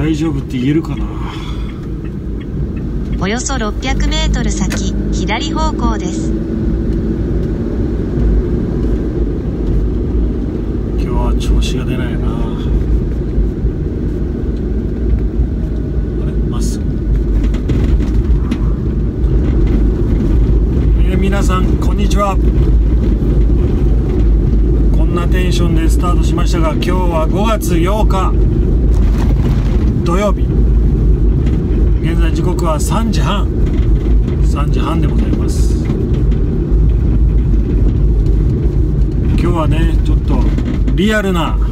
大丈夫って言えるかな。 およそ600メートル先、左方向です。 今日は調子が出ないな。あれ、まっすぐ。皆さんこんにちは。こんなテンションでスタートしましたが、今日は5月8日土曜日。現在時刻は3時半でございます。今日はね、ちょっとリア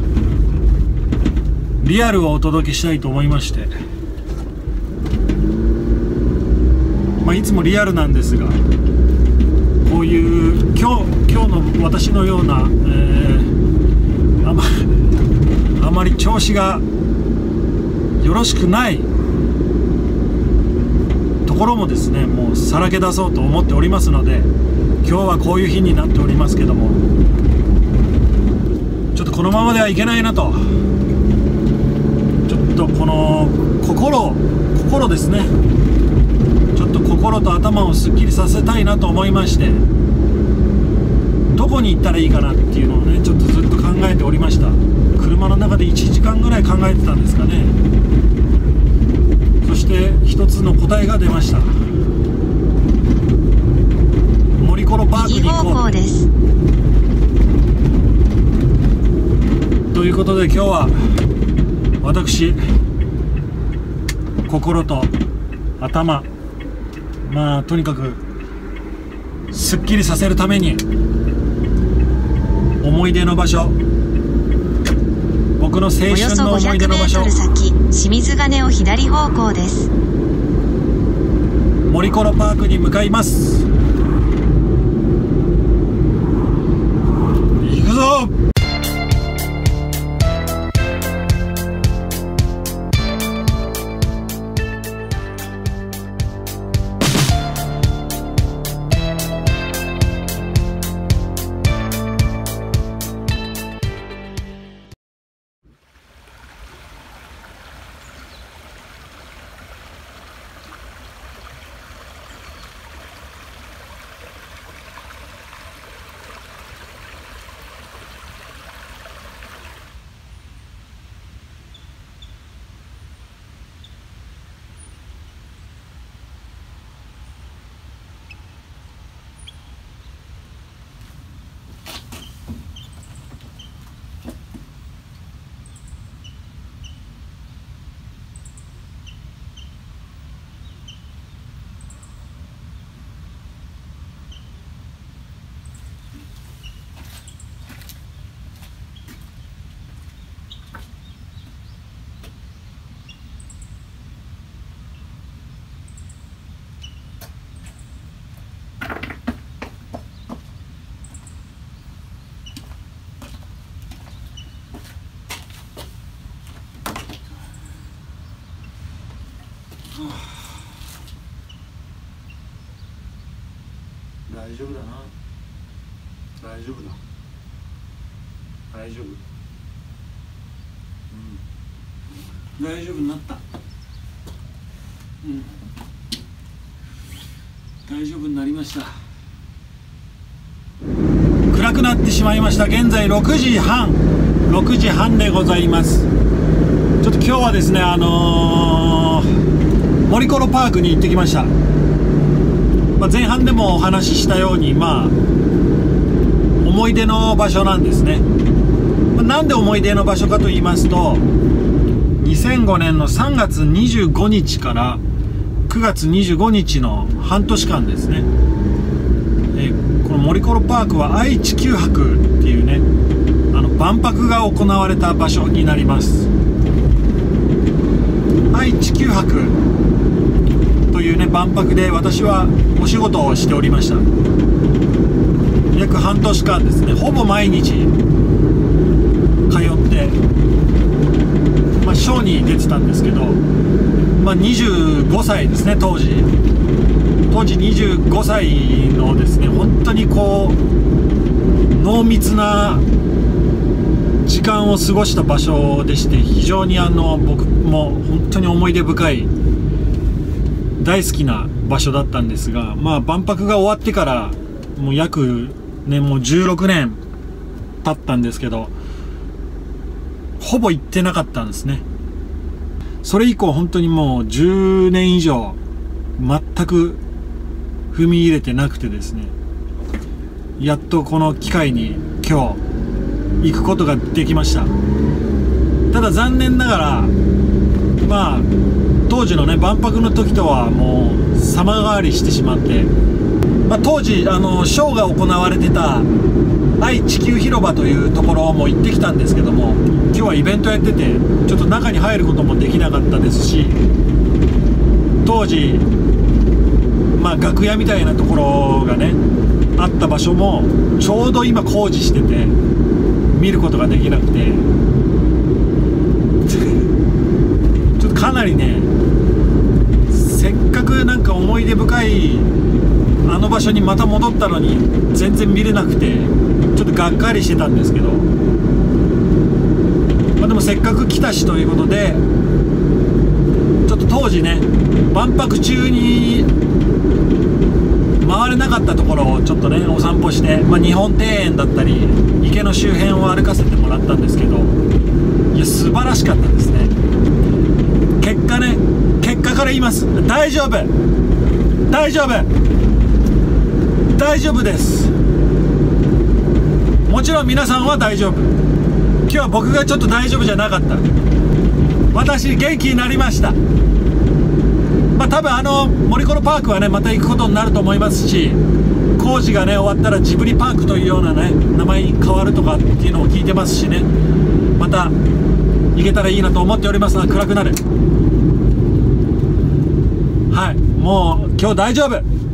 ルをお届けしたいと思いまして、いつもリアルなんですが、こういう今日の私のような、あまり調子がよろしくないところもですね、もうさらけ出そうと思っておりますので、今日はこういう日になっておりますけども、ちょっとこのままではいけないなと、ちょっとこの心ですね、ちょっと心と頭をすっきりさせたいなと思いまして、どこに行ったらいいかなっていうのをね、ちょっとずっと考えておりました。車の中で1時間ぐらい考えてたんですかね。そして一つの答えが出ました。森コロパークに行こうということで、今日は私、心と頭、とにかくすっきりさせるために、思い出の場所、僕の青春の思い出の場所、 およそ500メートル先、清水ヶ根を左方向です。 森コロパークに向かいます。行くぞ。大丈夫だな。大丈夫だ。大丈夫。大丈夫になった。大丈夫になりました。暗くなってしまいました。現在6時半でございます。ちょっと今日はですね、森コロパークに行ってきました。前半でもお話ししたように、思い出の場所なんですね。なんで思い出の場所かと言いますと、2005年の3月25日から9月25日の半年間ですね、この森コロパークは愛・地球博っていうね、万博が行われた場所になります。愛・地球博というね、万博で私はお仕事をしておりました。約半年間ですね、ほぼ毎日通って、ショーに出てたんですけど、25歳ですね、当時25歳のですね、本当に濃密な時間を過ごした場所でして、非常に僕も本当に思い出深い大好きな場所だったんですが、まあ万博が終わってからもう約ね、もう16年経ったんですけど、ほぼ行ってなかったんですね。それ以降本当にもう10年以上全く踏み入れてなくてですね、やっとこの機会に今日行くことができました。ただ残念ながら、まあ当時のね万博の時とはもう様変わりしてしまって、まあ、当時ショーが行われてた愛・地球広場というところも行ってきたんですけども、今日はイベントやっててちょっと中に入ることもできなかったですし、当時まあ楽屋みたいなところがねあった場所もちょうど今工事してて見ることができなくてちょっとかなりね、せっかくなんか思い出深いあの場所にまた戻ったのに全然見れなくてちょっとがっかりしてたんですけど、まあ、でもせっかく来たしということで、ちょっと当時ね万博中に回れなかったところをちょっとねお散歩して、まあ、日本庭園だったり池の周辺を歩かせてもらったんですけど、いや素晴らしかったですね。結果から言います。大丈夫です。もちろん皆さんは大丈夫。今日は僕がちょっと大丈夫じゃなかった。私元気になりました。まあ多分森コロパークはねまた行くことになると思いますし、工事がね終わったらジブリパークというようなね名前に変わるとかっていうのを聞いてますしね、また行けたらいいなと思っておりますが、暗くなる。はい、もう今日大丈夫。